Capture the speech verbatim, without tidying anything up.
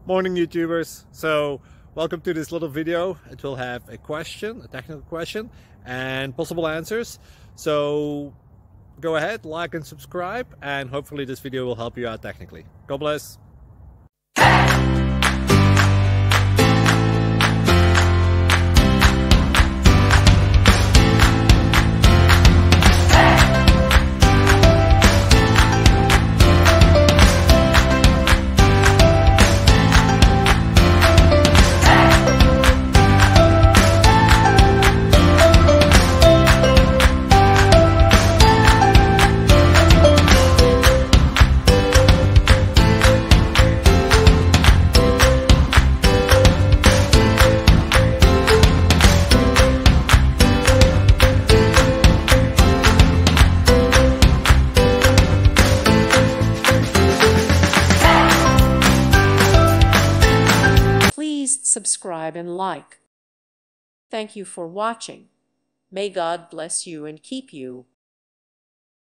Morning YouTubers. So welcome to this little video. It will have a question, a technical question, and possible answers. So go ahead, like and subscribe, and hopefully this video will help you out technically. God bless. Please subscribe and like. Thank you for watching. May God bless you and keep you.